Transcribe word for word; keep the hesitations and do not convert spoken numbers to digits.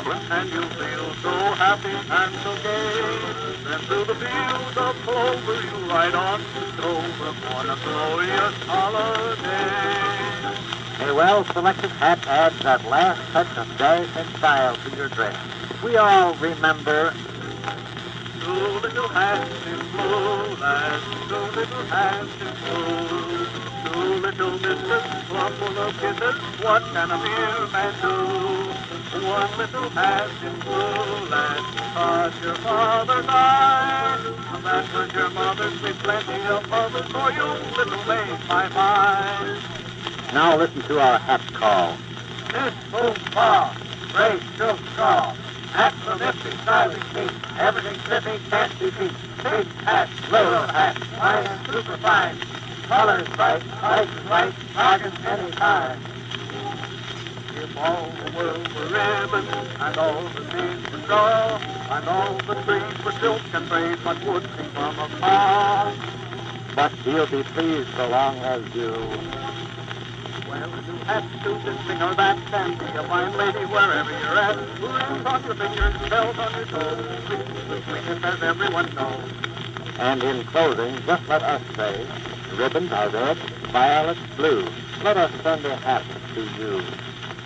Barbara, and you'll feel so happy and so gay. Then through the fields of clover you ride on to Dover on a glorious holiday. A well-selected hat adds that last touch of dash and style to your dress. We all remember Two little hats in blue, lads, two little hats in blue. Two little mistress, plump full of kisses, what can a mere man do? One little hat in blue, lads, cause your father died. And that was your mother's, with plenty of others for you, little maid, my mind. Now listen to our hat call. This boom paw, great silk straw, hats so nifty, stylish, neat, everything slippy, can't be beat. Big hat, little hat, fine and super fine, colors bright, prices right, bargains any time. If all the world were ribbon, and all the seeds were straw, and all the trees were silk and braid, what would be from a paw? But he'll be pleased so long as you... Well, you have to this thing or that, and be a fine lady wherever you're at. Rings on your fingers, bells on your toes, sweet, the sweetest as everyone knows. And in closing, just let us say, ribbons are red, violets blue. Let us send a hat to you.